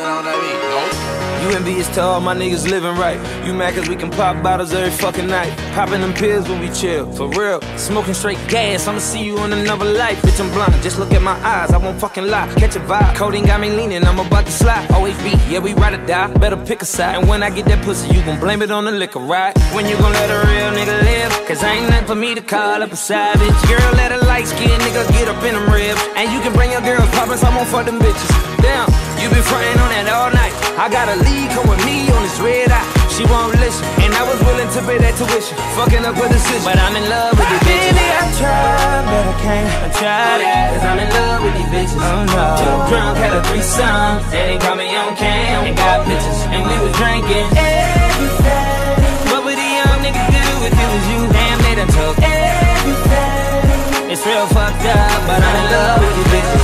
on that beat. Nope. You envious to all my niggas living right. You mad cause we can pop bottles every fucking night. Popping them pills when we chill, for real. Smoking straight gas, I'ma see you in another life. Bitch, I'm blind, just look at my eyes, I won't fucking lie. Catch a vibe, codeine got me leaning, I'm about to slide. Always be, yeah, we ride or die, better pick a side. And when I get that pussy, you gon' blame it on the liquor, right? When you gon' let a real nigga live? Cause ain't nothing for me to call up a savage. Girl, let a light skin nigga get up in them ribs. And you can bring your girls poppin', so I won't fuck them bitches. Damn, you been frontin' on that all night. I got a lead, come with me on this red eye. She won't listen, and I was willing to pay that tuition. Fucking up with decision, but I'm in love with these bitches. Baby, I tried, but I can't. I tried it, cause I'm in love with these bitches. Oh no. Too drunk, had a threesome. They call me on cam, and got bitches, and we was drinking everything. What would a young nigga do if it was you? Damn, they done took everything. It's real fucked up, but I'm in love with these bitches.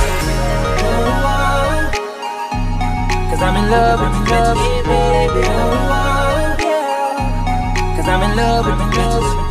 Cause I'm in love with these bitches. Cause I'm in love with these bitches.